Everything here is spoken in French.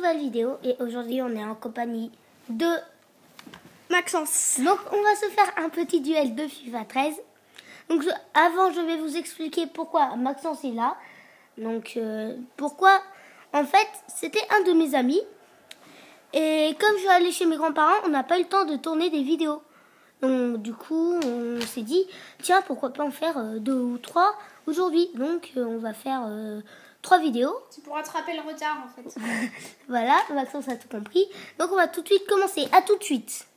nouvelle vidéo et aujourd'hui on est en compagnie de Maxence. Donc on va se faire un petit duel de FIFA 13. Donc avant je vais vous expliquer pourquoi Maxence est là. Donc pourquoi en fait c'était un de mes amis. Et comme je suis allée chez mes grands-parents, on n'a pas eu le temps de tourner des vidéos. Donc du coup on s'est dit tiens pourquoi pas en faire 2 ou 3 aujourd'hui. Donc on va faire 3 vidéos. C'est pour rattraper le retard en fait. Voilà, Maxence a tout compris. Donc on va tout de suite commencer. À tout de suite.